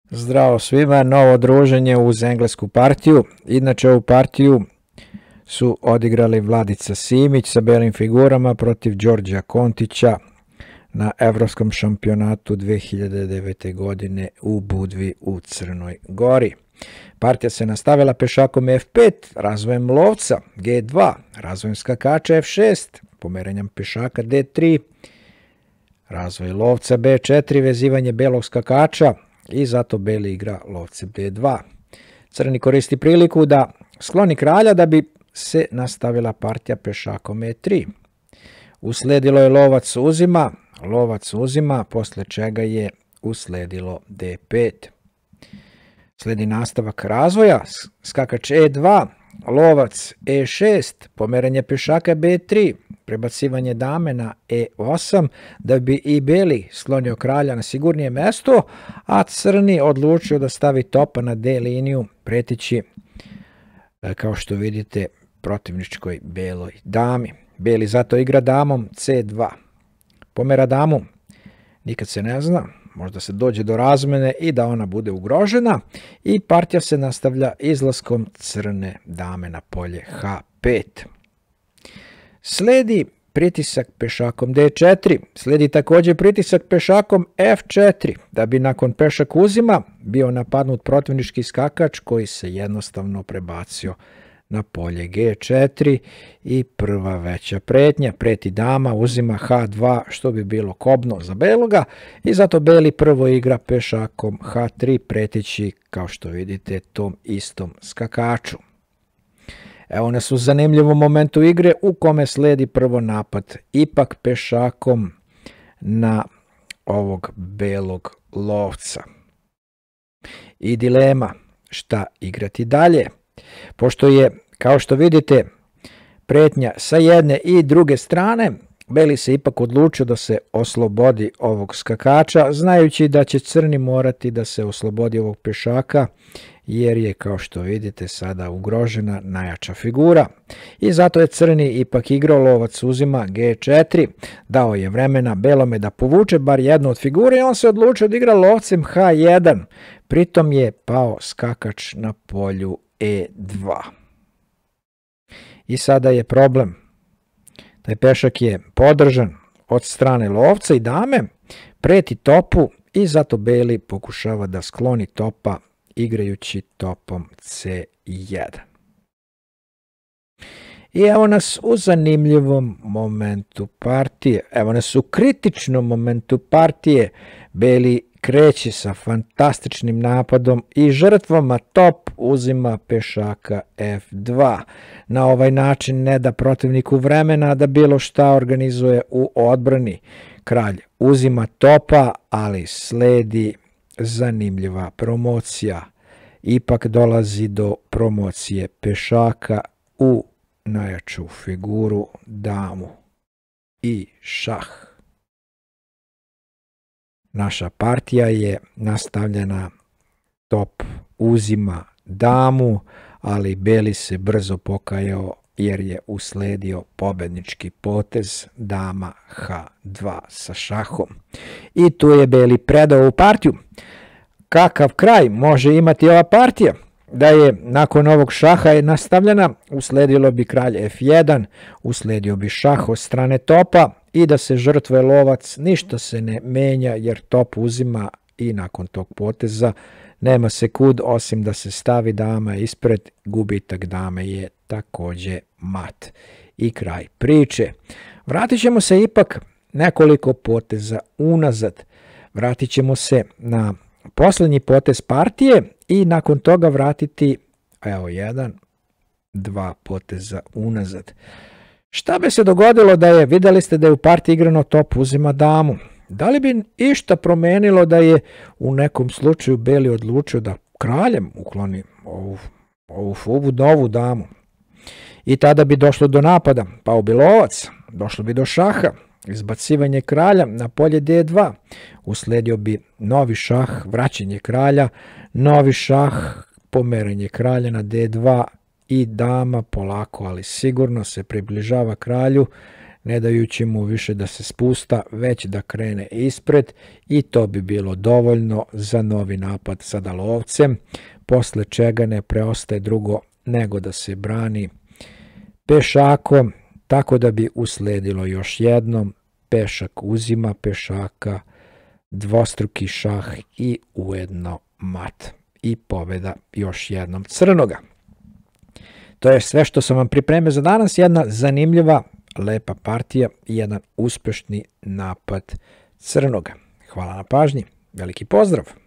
Zdravo svima, novo druženje uz englesku partiju. Inače ovu partiju su odigrali Vladica Simić sa belim figurama protiv Đorđa Kontića na Evropskom šampionatu 2009. godine u Budvi u Crnoj Gori. Partija se nastavila pešakom F5, razvojem lovca G2, razvojem skakača F6, pomeranjem pešaka D3, razvoj lovca B4, vezivanje belog skakača i zato beli igra lovcem D2. Crni koristi priliku da skloni kralja da bi se nastavila partija pešakom E3. Usledilo je lovac uzima, posle čega je usledilo D5. Sledi nastavak razvoja, skakač E2, lovac E6, pomeranje pešaka B3, prebacivanje dame na E8, da bi i beli sklonio kralja na sigurnije mesto, a crni odlučio da stavi topa na D liniju, pretići, kao što vidite, protivničkoj beloj dami. Beli zato igra damom C2. Pomera damu, nikad se ne zna, možda se dođe do razmene i da ona bude ugrožena i partija se nastavlja izlaskom crne dame na polje H5. Sledi pritisak pešakom D4, sledi također pritisak pešakom F4, da bi nakon pešak uzima bio napadnut protivnički skakač koji se jednostavno prebacio na polje G4 i prva veća pretnja, preti dama, uzima H2 što bi bilo kobno za beloga i zato beli prvo igra pešakom H3 pretići, kao što vidite, tom istom skakaču. Evo nas u zanimljivom momentu igre u kome sledi prvo napad ipak pešakom na ovog belog lovca. I dilema šta igrati dalje. Pošto je, kao što vidite, pretnja sa jedne i druge strane, beli se ipak odlučio da se oslobodi ovog skakača, znajući da će crni morati da se oslobodi ovog pešaka, jer je, kao što vidite, sada ugrožena najjača figura. I zato je crni ipak igrao lovac uzima G4, dao je vremena belome da povuče bar jednu od figure i on se odlučio da igra lovcem H1, pritom je pao skakač na polju E2. I sada je problem. Taj pešak je podržan od strane lovca i dame, preti topu i zato beli pokušava da skloni topa igrajući topom C1. I evo nas u zanimljivom momentu partije, evo nas u kritičnom momentu partije. Beli kreće sa fantastičnim napadom i žrtvama top uzima pešaka F2. Na ovaj način ne da protivniku vremena da bilo šta organizuje u odbrani. Kralj uzima topa, ali sledi zanimljiva promocija. Ipak dolazi do promocije pešaka u najjaču figuru damu i šah. Naša partija je nastavljena top uzima damu, ali beli se brzo pokajao jer je usledio pobednički potez dama H2 sa šahom. I tu je beli predao ovu partiju. Kakav kraj može imati ova partija? Da je nakon ovog šaha je nastavljena, usledilo bi kralj F1, usledio bi šah od strane topa i da se žrtvuje lovac, ništa se ne menja jer top uzima i nakon tog poteza nema se kud osim da se stavi dama ispred, gubitak dame je također mat. I kraj priče. Vratit ćemo se ipak nekoliko poteza unazad. Vratit ćemo se na posljednji potez partije i nakon toga vratiti, evo, 1, 2 poteza unazad. Šta bi se dogodilo da je, vidjeli ste da je u partiji igrano top uzima damu? Da li bi išta promenilo da je u nekom slučaju beli odlučio da kraljem ukloni ovu novu damu? I tada bi došlo do napada, pao bi lovac, došlo bi do šaha, izbacivanje kralja na polje D2, usledio bi novi šah, vraćanje kralja, novi šah, pomeranje kralja na D2 i dama polako, ali sigurno se približava kralju ne dajući mu više da se spusta, već da krene ispred i to bi bilo dovoljno za novi napad sa dalovcem, posle čega ne preostaje drugo nego da se brani pešakom, tako da bi usledilo još jednom, pešak uzima pešaka, dvostruki šah i ujedno mat i pobjeda još jednom crnoga. To je sve što sam vam pripremio za danas, jedna zanimljiva, lepa partija i jedan uspešni napad crnoga. Hvala na pažnji, veliki pozdrav!